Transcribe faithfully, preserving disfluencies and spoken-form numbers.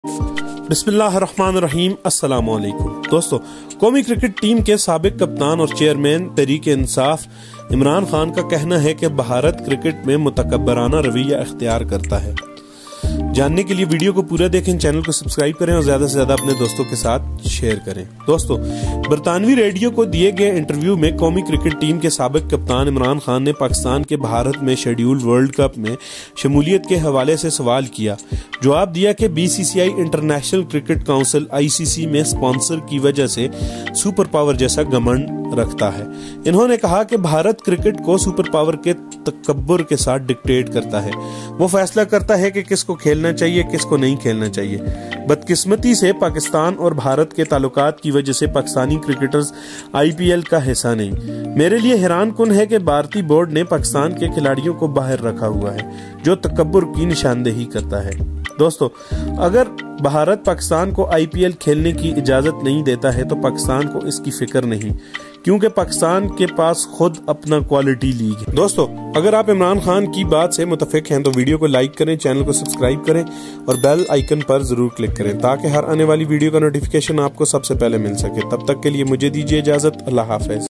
बिस्मिल्लाहिर्रहमानिर्रहीम अस्सलाम वालेकुम दोस्तों, कौमी क्रिकेट टीम के साबिक कप्तान और चेयरमैन तहरीक इंसाफ इमरान खान का कहना है कि भारत क्रिकेट में मुतकब्बराना रवैया इख्तियार करता है। जानने के लिए वीडियो को पूरा देखें, चैनल को सब्सक्राइब करें और ज्यादा से ज्यादा अपने दोस्तों के साथ शेयर करें। दोस्तों, बरतानवी रेडियो को दिए गए इंटरव्यू में कौमी क्रिकेट टीम के साबिक कप्तान इमरान खान ने पाकिस्तान के भारत में शेड्यूल्ड वर्ल्ड कप में शमूलियत के हवाले से सवाल किया। जवाब दिया कि BCCI International Cricket Council ICC में स्पॉन्सर की वजह से सुपर पावर जैसा घमंड रखता है। इन्होंने कहा कि भारत क्रिकेट को सुपर पावर के तकब्बुर के साथ डिक्टेट करता है। वो फैसला करता है कि किसको खेलना चाहिए, किसको नहीं खेलना चाहिए। बदकिस्मती से पाकिस्तान और भारत के ताल्लुकात की वजह से पाकिस्तानी क्रिकेटर्स आईपीएल का हिस्सा नहीं। मेरे लिए हैरान कुन है कि भारतीय बोर्ड ने पाकिस्तान के खिलाड़ियों को बाहर रखा हुआ है, जो तकब्बुर की निशानदेही करता है। दोस्तों, अगर भारत पाकिस्तान को आईपीएल खेलने की इजाजत नहीं देता है तो पाकिस्तान को इसकी फिक्र नहीं, क्योंकि पाकिस्तान के पास खुद अपना क्वालिटी लीग है। दोस्तों, अगर आप इमरान खान की बात से मुतफिक हैं तो वीडियो को लाइक करें, चैनल को सब्सक्राइब करें और बेल आइकन पर जरूर क्लिक करें ताकि हर आने वाली वीडियो का नोटिफिकेशन आपको सबसे पहले मिल सके। तब तक के लिए मुझे दीजिए इजाजत। अल्लाह हाफिज।